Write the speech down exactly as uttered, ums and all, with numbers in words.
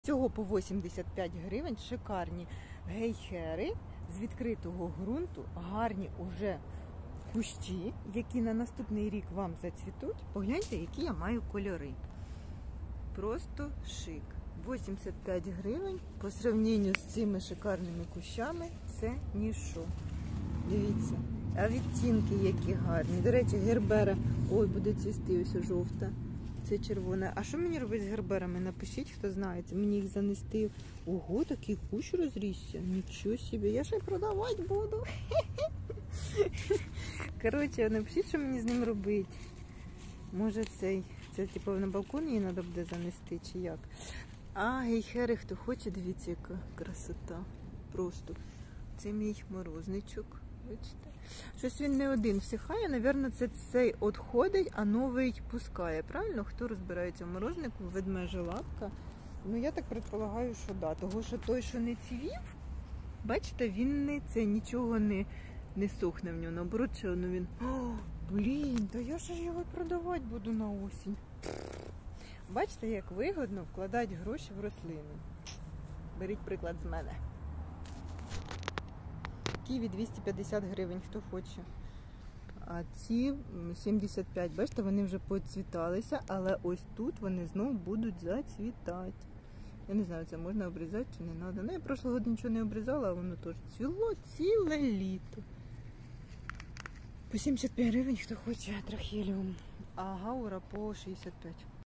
Всього по вісімдесят п'ять гривень шикарні гейхери з відкритого ґрунту, гарні уже кущі, які на наступний рік вам зацвітуть. Погляньте, які я маю кольори. Просто шик. вісімдесят п'ять гривень по сравненню з цими шикарними кущами це ніщо. Дивіться, а відтінки які гарні. До речі, гербера, ой, буде цвісти ось жовта. Це червоне. А що мені робити з герберами? Напишіть, хто знає. Мені їх занести. Ого, такий кущ розрісся. Нічого собі. Я ще й продавати буду. Коротше, напишіть, що мені з ним робити. Може цей, це типу на балкон її треба буде занести, чи як. А гейхери, хто хоче, дивіться, яка красота. Просто. Це мій морозничок. Бачите? Щось він не один всихає, напевно, це цей відходить, а новий пускає. Правильно? Хто розбирається в морознику, ведмежа лапка. Ну, я так предполагаю, що да. Того, що той, що не цвів, бачите, він не це, нічого не, не сохне в нього. Наоборот, ще ну, він, о, блін, та я ж його продавати буду на осінь. Бачите, як вигодно вкладати гроші в рослини. Беріть приклад з мене. Ківі двісті п'ятдесят гривень, хто хоче. А ці сімдесят п'ять, бачите, вони вже поцвіталися, але ось тут вони знову будуть зацвітати. Я не знаю, це можна обрізати чи не треба. Ну, я прошлого року нічого не обрізала, а воно теж цвіло ціле літо. По сімдесят п'ять гривень, хто хоче трахеліум. А гаура по шістдесят п'ять.